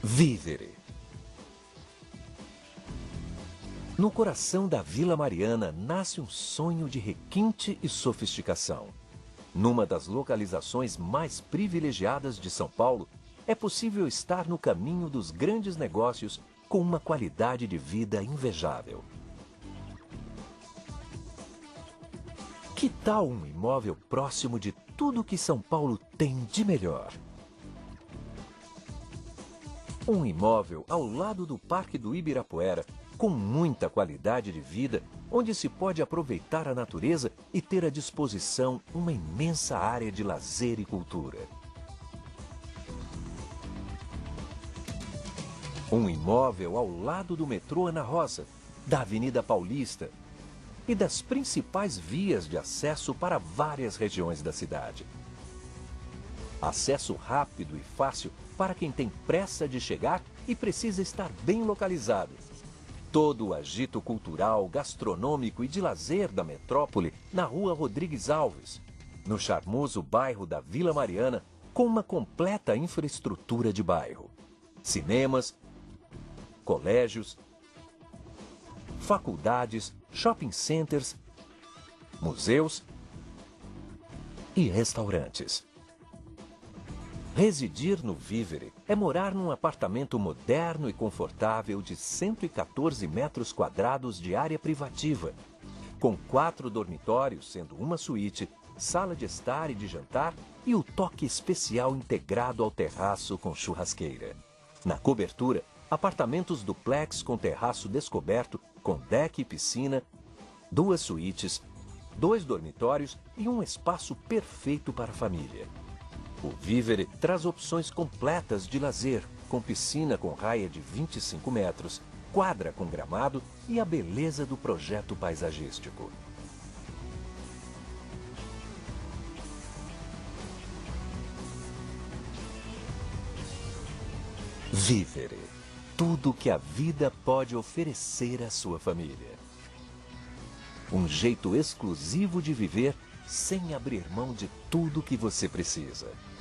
Vivere. No coração da Vila Mariana nasce um sonho de requinte e sofisticação. Numa das localizações mais privilegiadas de São Paulo, é possível estar no caminho dos grandes negócios com uma qualidade de vida invejável. Que tal um imóvel próximo de tudo que São Paulo tem de melhor? Um imóvel ao lado do Parque do Ibirapuera, com muita qualidade de vida, onde se pode aproveitar a natureza e ter à disposição uma imensa área de lazer e cultura. Um imóvel ao lado do metrô Ana Rosa, da Avenida Paulista e das principais vias de acesso para várias regiões da cidade. Acesso rápido e fácil para quem tem pressa de chegar e precisa estar bem localizado. Todo o agito cultural, gastronômico e de lazer da metrópole na Rua Rodrigues Alves, no charmoso bairro da Vila Mariana, com uma completa infraestrutura de bairro. Cinemas, colégios, faculdades, shopping centers, museus e restaurantes. Residir no Vivere é morar num apartamento moderno e confortável de 114 metros quadrados de área privativa, com 4 dormitórios, sendo uma suíte, sala de estar e de jantar e o toque especial integrado ao terraço com churrasqueira. Na cobertura, apartamentos duplex com terraço descoberto, com deck e piscina, 2 suítes, 2 dormitórios e um espaço perfeito para a família. O Vivere traz opções completas de lazer, com piscina com raia de 25 metros, quadra com gramado e a beleza do projeto paisagístico. Vivere. Tudo que a vida pode oferecer à sua família. Um jeito exclusivo de viver sem abrir mão de tudo que você precisa.